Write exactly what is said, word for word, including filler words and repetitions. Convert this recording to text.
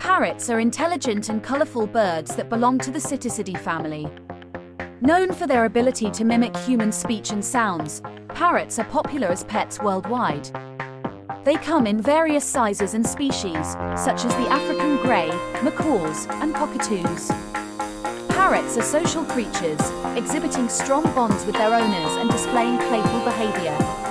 Parrots are intelligent and colorful birds that belong to the Psittacidae family. Known for their ability to mimic human speech and sounds, parrots are popular as pets worldwide. They come in various sizes and species, such as the African grey, macaws, and cockatoos. Parrots are social creatures, exhibiting strong bonds with their owners and displaying playful behavior.